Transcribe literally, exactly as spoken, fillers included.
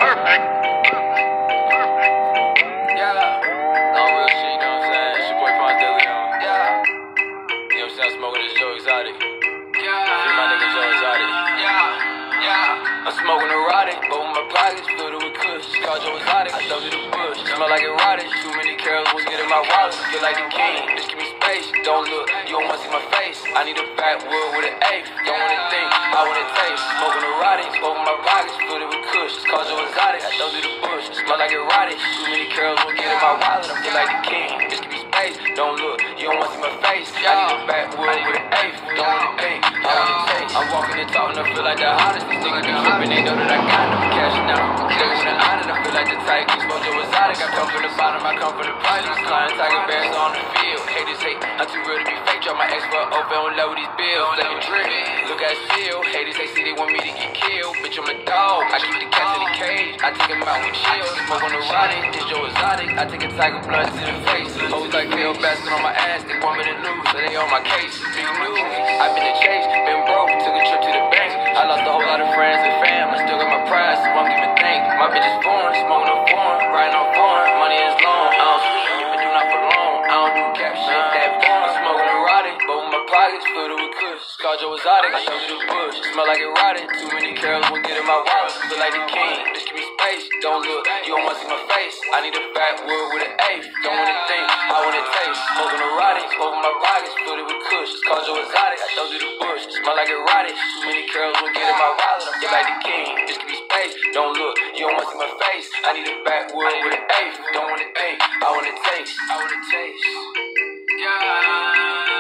Perfect. Yeah. All real shit, you know what I'm saying? It's your boy Ponce. Yeah. You know what I'm saying? I'm smoking this Joe Exotic. Yeah. Free my nigga Joe Exotic. Yeah. Yeah. I'm smoking erotic, but with my pockets filled with kush. Call Joe Exotic, I throw to the bush. Smell like erotic, too many carols won't get in my wallet. Feel like the king, just give me space. Don't look, you don't wanna see my face. I need a backwood with an eighth. Don't wanna think, I wanna taste. Smoking erotic, smoking my pockets filled with kush. Call Joe Exotic, I throw to the bush. Smell like erotic, too many carols won't get in my wallet. I feel like the king, just give me space. Don't look, you don't wanna see my face. I need a backwood with an eighth. Don't wanna think, I wanna taste. I'm walking and talking, I feel like the hottest. These niggas be tripping, they know that I got them cashing out. They with an honor, I feel like the type. Exposure exotic, I come from the bottom, I come from the projects. Flying tiger bears on the field. Haters hate, I'm too real to be fake. Drop my ex for over on low with these bills. Let me drip, look at still. Haters, they see they want me to get killed. Bitch, I'm a dog, I keep the cats in the cage. I take them out with chill. Smoke on the rotted, it's Joe Exotic. I take a tiger blood to the face. Hoes like Bill Baskin on my ass, they want me to lose, so they on my case. Big news, I've been to chase, been broke, took a trip to the bank. I lost a whole lot of friends and fam, I still got my pride, so I'm giving thanks. My bitch is foreign, smoking on foreign, riding on foreign, money is long. I don't speak if it do not for long, I don't do cap shit, that foreign. Smoking erotic, but with my pockets filled with kush. Call Joe Exotic, I throw to the bush. Smell like erotic, too many carols won't get in my wallet. Feel like the king, just give me space. Don't look, you don't wanna see my face. I need a backwood with an eighth. Don't wanna think, I wanna taste. Smoking erotic, smoking my pockets filled with kush. Call Joe Exotic, I throw to the bush. Smell like erotic, too many carols won't get in my wallet. I feel like the king, just give me space. Don't look, you don't wanna see my face. I need a backwood with an eighth. Don't wanna think, I wanna taste. I wanna taste. Yeah.